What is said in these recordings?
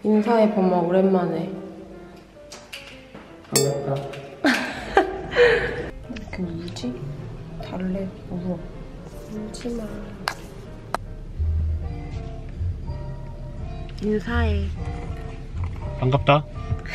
인사해 범아 오랜만에. 반갑다. 이렇게 울지? 달래 울어. 울지마. 인사해. 반갑다.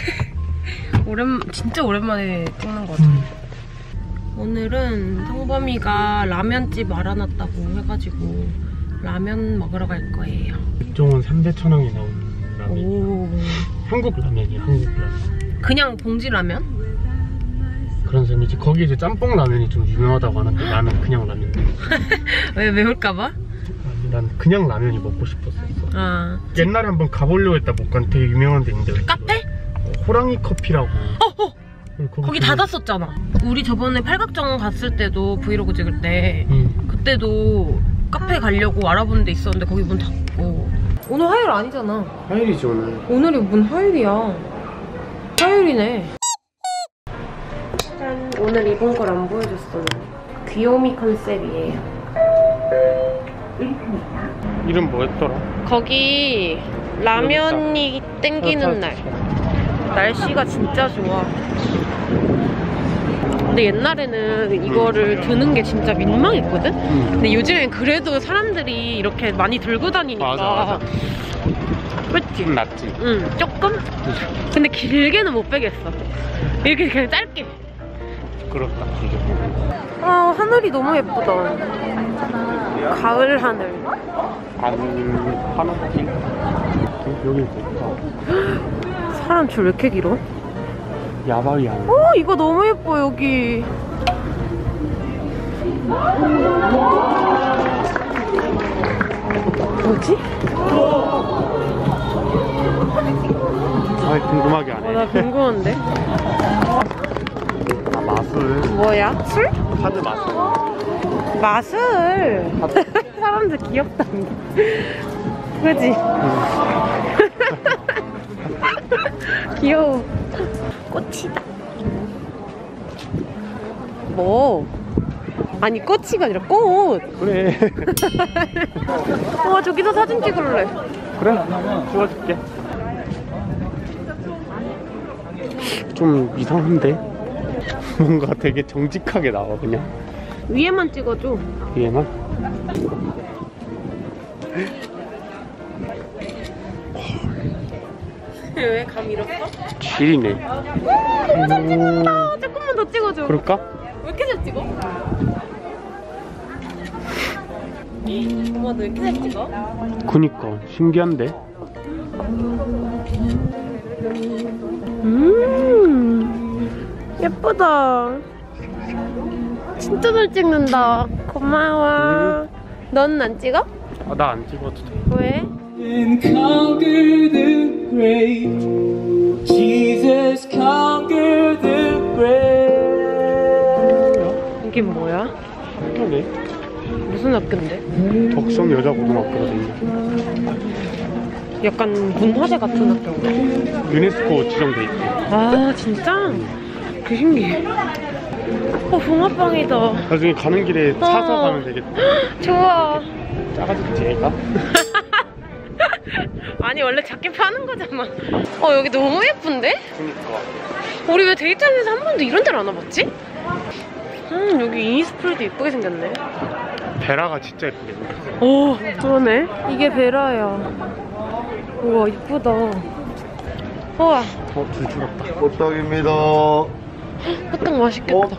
진짜 오랜만에 찍는 거 같아. 오늘은 성범이가 라면집 알아놨다고 해가지고 라면 먹으러 갈 거예요. 백종원 3대 천왕에 나온 라면. 오. 한국 라면이야, 한국 라면. 그냥 봉지 라면? 그런 셈이지. 거기 이제 짬뽕 라면이 좀 유명하다고 하는데 나는 그냥 라면인데. 왜 매울까봐? 아니, 난 그냥 라면이 먹고 싶었었어. 아. 옛날에 한번 가보려고 했다 못 간 되게 유명한 데 있는데. 카페? 호랑이 커피라고. 거기 닫았었잖아. 우리 저번에 팔각정 갔을 때도 브이로그 찍을 때 그때도 카페 가려고 알아본 데 있었는데 거기 문 닫고. 오늘 화요일 아니잖아. 화요일이지 오늘. 오늘이 뭔 화요일이야. 화요일이네. 짠. 오늘 입은 걸 안 보여줬어. 귀요미 컨셉이에요. 이름 뭐였더라? 거기 라면이 땡기는 날. 날씨가 진짜 좋아. 근데 옛날에는 이거를 드는 게 진짜 민망했거든? 근데 요즘엔 그래도 사람들이 이렇게 많이 들고 다니니까. 맞아. 그치? 좀 낫지. 응, 조금? 근데 길게는 못 빼겠어. 이렇게 그냥 짧게. 그렇다, 길게. 아, 하늘이 너무 예쁘다. 가을 하늘. 하늘길? 여기 좋다. 사람 줄 왜 이렇게 길어? 야바위 하늘. 이거 너무 예뻐, 여기. 뭐지? 아, 궁금하게 안 해. 나 궁금한데. 아, 마술. 뭐야? 술? 카드 마술. 마술. 사람들 귀엽다. 그지? 귀여워. 꽃이다. 뭐? 아니 꽃이가 아니라 꽃. 그래. 와 저기서 사진 찍을래. 그래, 찍어줄게. 좀 이상한데? 뭔가 되게 정직하게 나와 그냥. 위에만 찍어줘. 위에만? 왜 감 잃었어? 길이네. 조금만 더 찍어줘. 그럴까? 왜 이렇게 잘 찍어? 엄마 너 왜 이렇게 잘 찍어? 그니까 신기한데? 예쁘다. 진짜 잘 찍는다. 고마워. 넌 안 찍어? 아, 나 안 찍어도 돼. 왜? Conquer the grave. Jesus conquer the grave. 이게 뭐야? 그러네. 무슨 학교인데? 덕성 여자고등학교거든요. 약간 문화재 같은 학교인가? 유네스코 지정돼 있대. 아 진짜? 그 신기해. 붕어빵이다. 나중에 가는 길에 사서 가면 되겠다. 좋아. 작아졌지 얘가? 아니 원래 작게 파는 거잖아. 여기 너무 예쁜데? 그니까. 우리 왜 데이트하면서 한 번도 이런 데를 안 와봤지? 여기 이니스프리도 예쁘게 생겼네. 베라가 진짜 예쁘게 생겼어. 오 그러네. 이게 베라야. 우와 이쁘다. 우와 줄 줄었다. 호떡입니다. 호떡 맛있겠다.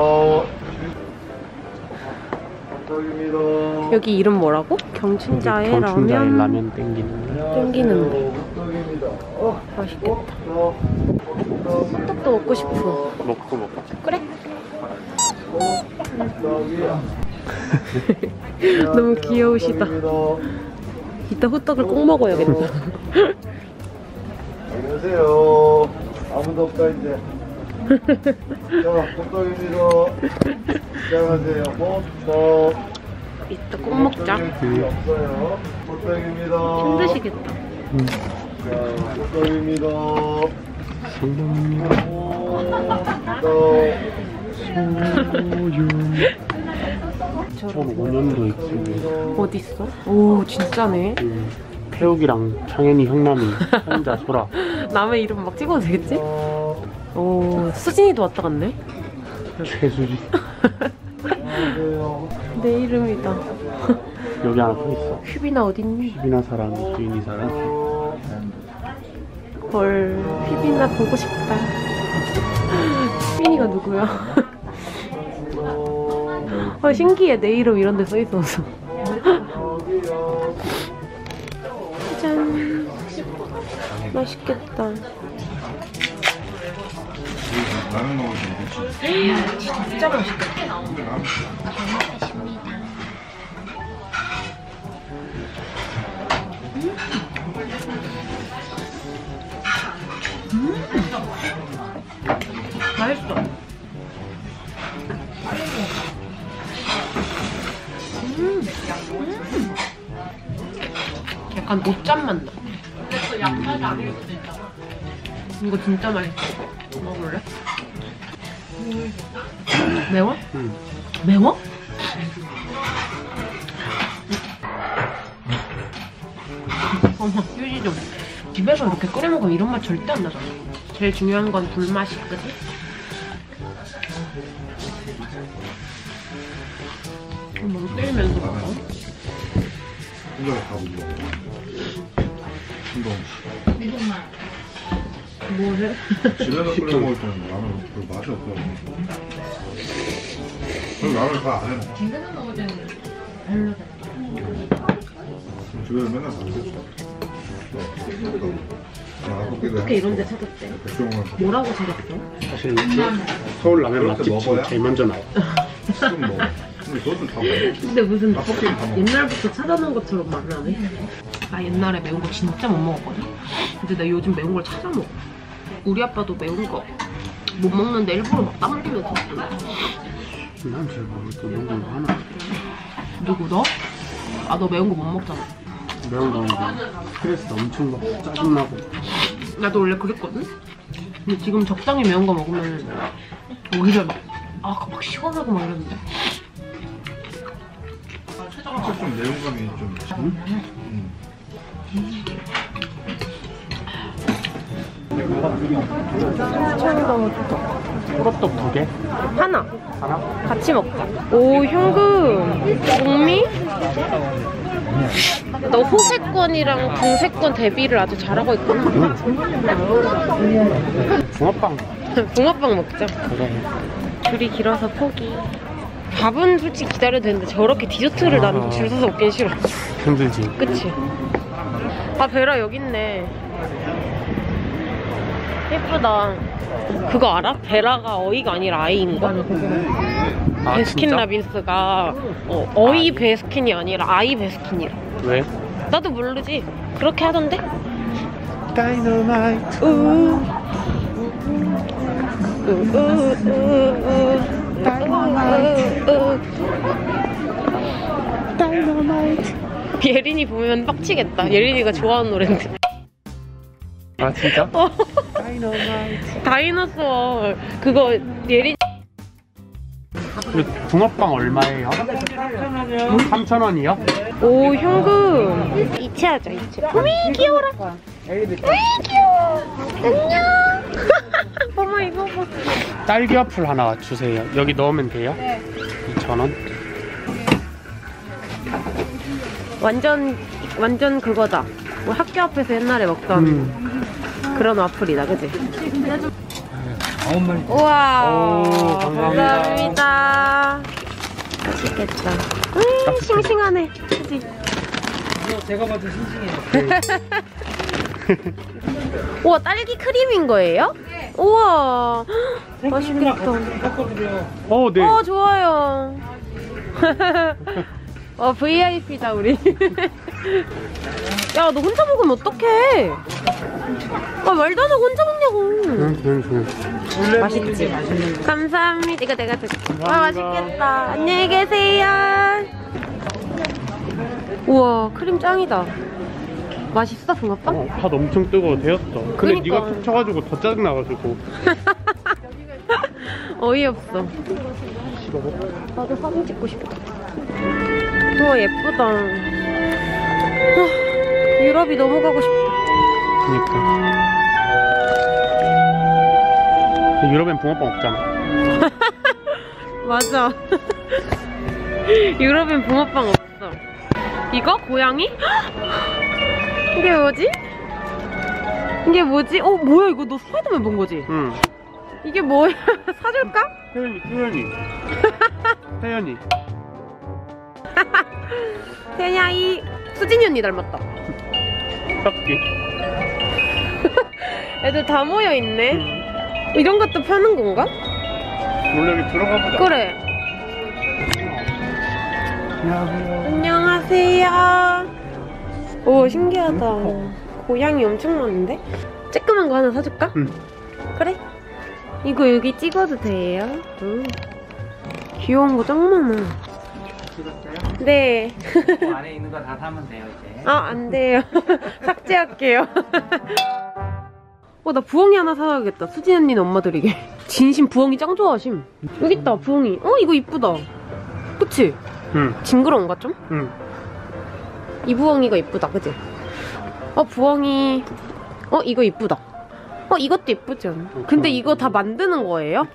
호떡입니다. 여기 이름 뭐라고? 경춘자의 경춘자의 라면 라면 땡기는. 땡기는데. 호떡입니다. 맛있겠다. 호떡도 먹고 싶어. 먹고. 그래? 너무 귀여우시다. 이따 호떡을 꼭 먹어야겠다. 안녕하세요. 아무도 없다 이제. 자, 호떡입니다. 시작하세요. 호떡. 이따 꼭 먹자. 없어요. 호떡입니다. 힘드시겠다. 자, 호떡입니다. 성공입니다. 호떡. 소유. 2005년도 있고. 어딨어? 오 진짜네. 태욱이랑 창현이 형남이 혼자 소라. 남의 이름 막 찍어도 되겠지? 오, 수진이도 왔다 갔네. 최수지. 내 이름이다. 여기 하나 더 있어. 휘빈아 어딨니? 휘빈아 사람, 주인이 사람. 헐, 휘빈아 보고 싶다. 휘빈이가 누구야? 아, 신기해. 내 이름 이런 데 써있어서. 짠. 맛있겠다. 진짜 맛있겠다. 맛있어. 약간 옷짠 맛 나. 이거 진짜 맛있어. 먹어볼래? 매워? 매워? 어머, 휴지 좀. 집에서 이렇게 끓여 먹으면 이런 맛 절대 안 나잖아. 제일 중요한 건 불맛이, 그치? 너무 때리면서 먹어. 이거 다 먹어. 뭐를? 집에서 끓여 먹을 때는 라면 그 맛이 없어요. 그럼 라면 다 안 해. 집에서 먹을 때는 별로. 집에서 맨날 만들었어. 어떻게 이런 데 찾았대? 뭐라고 찾았어? 사실 서울 라면 맛집 먹어야? 제일 먼저 나와. 좀 먹어. 근데 그것도 다 먹어. 근데 무슨 떡볶이는 다 먹어. 옛날부터 찾아놓은 것처럼 말하네. 나 옛날에 매운 거 진짜 못 먹었거든? 근데 나 요즘 매운 걸 찾아 먹어. 우리 아빠도 매운 거 못 먹는데 일부러 막 땀 흘리면서 먹고. 난 잘 모르겠어. 매운 거 하나. 누구 너? 아, 너 매운 거 못 먹잖아. 매운 거 먹으면 스트레스 엄청 받고 짜증나고. 나도 원래 그랬거든? 근데 지금 적당히 매운 거 먹으면 오히려 막 시원하고 막 이러는데. 좀 매운감이 좀. 호떡 2개? 하나 하나? 같이 먹자. 오, 현금 공미? 너 호세권이랑 등세권 대비를 아주 잘하고 있구나. 붕어빵. 붕어빵 먹자. 그래. 줄이 길어서 포기. 밥은 솔직히 기다려도 되는데 저렇게 디저트를 나는 줄 서서 먹긴 싫어. 힘들지. 그치? 아, 베라 여기 있네. 예쁘다. 그거 알아? 베라가 어이가 아니라 아이인 거? 아, 베스킨라빈스가 어이 베스킨이 아니라 아이 베스킨이라. 왜? 나도 모르지. 그렇게 하던데? 다이너마이트. 다이너마이트. 예린이 보면 빡치겠다. 예린이가 좋아하는 노래인데. 아 진짜? 다이너마이트. 다이너소어. 그거 예린. 그 붕어빵 얼마예요? 3,000원이요? 오, 현금. 이체하자, 이체. 어미, 귀여워라. 어미, 귀여워. 안녕. 어머, 이거 봐. 딸기 와플 하나 주세요. 여기 넣으면 돼요? 네. 2,000원. 완전 그거다. 뭐 학교 앞에서 옛날에 먹던 그런 와플이다, 그치? 우와. 오, 감사합니다. 맛있겠다. 싱싱하네. 그치? 제가 봐도 싱싱해요. 우와, 딸기 크림인 거예요? 네. 우와. 맛있겠다. 어, 네. 좋아요. VIP다, 우리. 야, 너 혼자 먹으면 어떡해? 아, 말도 안 하고 혼자 먹냐고. 맛있지? 감사합니다. 이거 내가 드릴게. 와, 맛있겠다. 안녕히 계세요. 우와, 크림 짱이다. 맛있어, 붕어빵? 팥 엄청 뜨거워 데웠어. 근데 그러니까. 네가 툭 쳐가지고 더 짜증나가지고. 어이없어. 나도 사진 찍고 싶다. 우와, 예쁘다. 유럽이 너무 가고 싶다. 그니까. 유럽엔 붕어빵 없잖아. 맞아. 유럽엔 붕어빵 없어. 이거? 고양이? 이게 뭐지? 이게 뭐지? 뭐야 이거 너 스파이더맨 본 거지? 응. 이게 뭐야? 사줄까? 태연이. 태연이 수진이 언니 닮았다. 섞기. 애들 다 모여있네. 이런 것도 파는 건가? 몰래 여기 들어가 보자. 그래. 안녕하세요. 오 신기하다. 고양이 엄청 많은데? 쬐끄만 거 하나 사줄까? 응. 그래. 이거 여기 찍어도 돼요? 귀여운 거 짱 많아. 찍었어요? 네. 안에 있는 거 다 사면 돼요 이제. 안 돼요. 삭제할게요. 나 부엉이 하나 사야겠다. 수진 언니는 엄마 드리게. 진심 부엉이 짱 좋아하심. 여기 있다 부엉이. 이거 이쁘다. 그치? 응. 징그러운가 좀? 응. 이 부엉이가 이쁘다 그치? 부엉이. 이거 이쁘다. 이것도 이쁘지 않아? 근데 이거 다 만드는 거예요?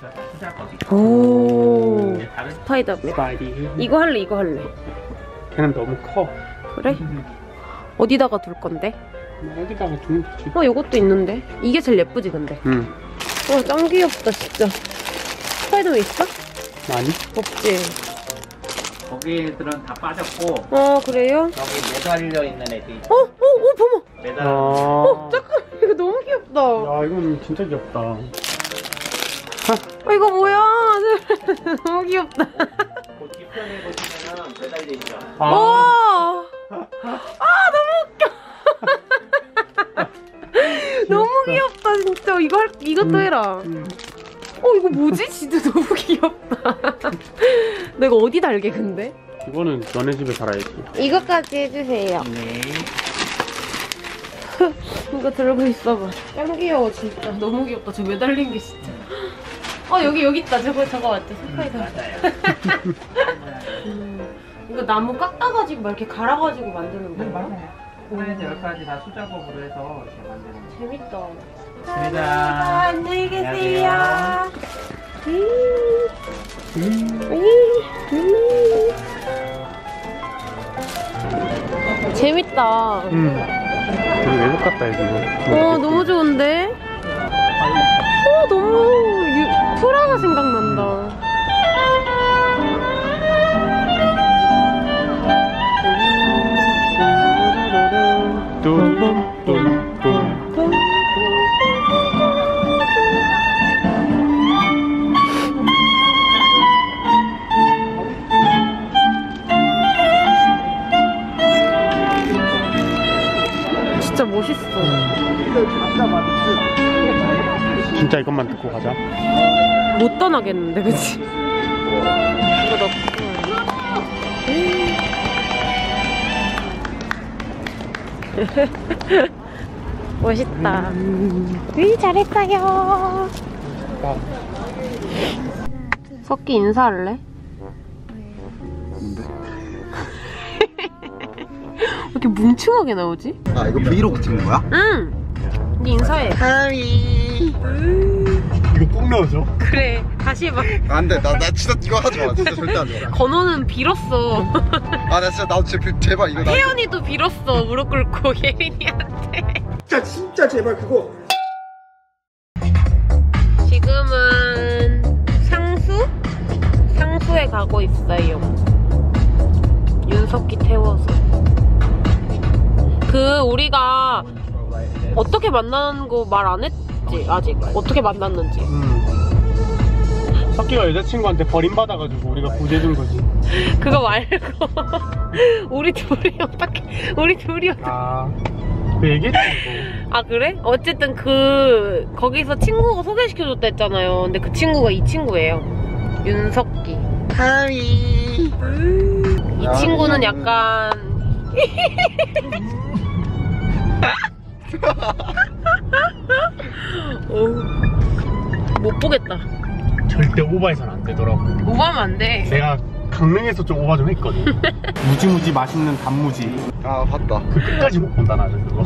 오 스파이더맨. 스파이디. 이거 할래. 걔는 너무 커. 그래? 어디다가 둘 건데? 어디다가 두면 되지. 요것도 있는데. 이게 제일 예쁘지 근데. 응. 짱 귀엽다 진짜. 스파이더맨 있어? 아니? 없지. 거기들은 다 빠졌고 그래요? 여기 매달려 있는 애들이 어머. 매달려. 잠깐 이거 너무 귀엽다. 야 이건 진짜 귀엽다. 이거 뭐야? 너무 귀엽다. 그 뒤편에 보시면은 매달려 있죠. 너무 웃겨. 너무 귀엽다 진짜. 이것도 해라. 이거 뭐지? 진짜 너무 귀엽다. 내가 어디 달게 근데? 이거는 너네 집에 살아야지. 이거까지 해주세요. 네. 이거 들고 있어봐. 짱 귀여워 진짜. 너무 귀엽다. 저 매달린 게 진짜. 여기 있다. 저거 맞죠? 스파이더. 맞아요. 이거 나무 깎아가지고 막 이렇게 갈아가지고 만드는 건가? 맞아요. 하나에서 열까지 다 수작업으로 해서 이렇게 만드는 거예요. 재밌다. 재밌다. 안녕히 계세요. 재밌다. 되게 외국 같다 여기는. 너무 좋은데? 너무 프라가 생각난다. 진짜 멋있어. 진짜 이것만 듣고 가자. 못 떠나겠는데, 그치? 이거 넣고. 멋있다. 잘했어요. 석기 인사할래? 뭔데? 왜 이렇게 뭉충하게 나오지? 이거 브이로그 찍는 거야? 응! 네 인사해. 이거 꼭 넣어줘. 그래, 다시 해봐. 안돼 나 진짜 이거 하지 마 진짜 절대 안 돼. 건호는 빌었어. 나 진짜 나도 제발 이거 나 혜연이도 빌었어. 무릎 꿇고 예린이한테. 진짜 제발 그거. 지금은 상수에 가고 있어요. 윤석기 태워서. 우리가 어떻게 만나는 거 말 안 했지 아직. 어떻게 만났는지. 석기가 여자친구한테 버림받아가지고 우리가 구제해준 거지. 그거 말고 우리 둘이 그 얘기했지 이거. 그래? 어쨌든 거기서 친구가 소개시켜줬다 했잖아요. 근데 그 친구가 이 친구예요. 윤석기. 이 친구는 약간 못 보겠다. 절대 오버해서는 안 되더라고. 오버하면 안 돼. 내가 강릉에서 좀 오바 좀 했거든. 무지무지 맛있는 단무지. 아 봤다. 그 끝까지 못 본다 나는 그거.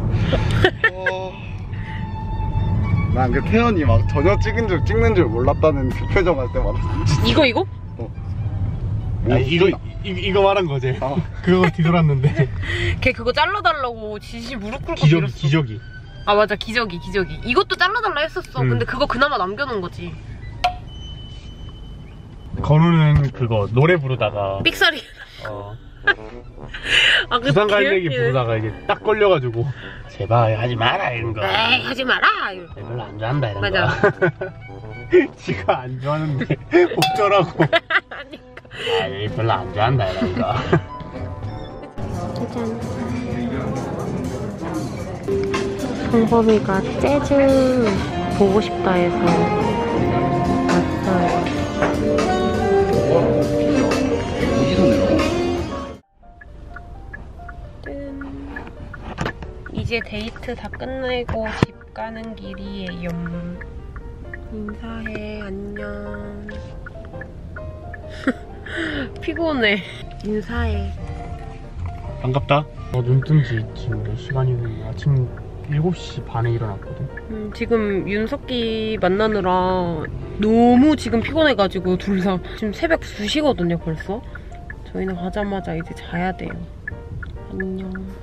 난 그 태연이 막 전혀 찍는 줄 몰랐다는 그 표정 할 때마다 이거? 아니, 이거 말한 거지. 어. 그거 뒤돌았는데. 걔 그거 잘라달라고 지지 무릎 꿇고 기저귀 빌었어. 기저귀. 아 맞아, 기저귀. 이것도 잘라달라 했었어. 근데 그거 그나마 남겨놓은 거지. 건우는 그거 노래 부르다가 삑사리. 아, 그 부산 갈매기 개웃기네. 부르다가 이제 딱 걸려가지고 제발 하지 마라 이런 거. 에이, 하지 마라. 별로 안 좋아한다 이런 맞아. 거. 지가 안 좋아하는데 어쩌라고. 아니 별로 안 좋아한다 이런 거. 짜잔. 홍범이가 재즈 보고 싶다 해서 왔어요. 이제 데이트 다 끝내고 집 가는 길이에요. 인사해, 안녕. 피곤해. 인사해. 반갑다. 눈뜬 지 지금 몇 시간이고 아침 7시 반에 일어났거든. 지금 윤석기 만나느라 너무 지금 피곤해가지고 둘 다 지금 새벽 2시거든요 벌써. 저희는 가자마자 이제 자야 돼요. 안녕.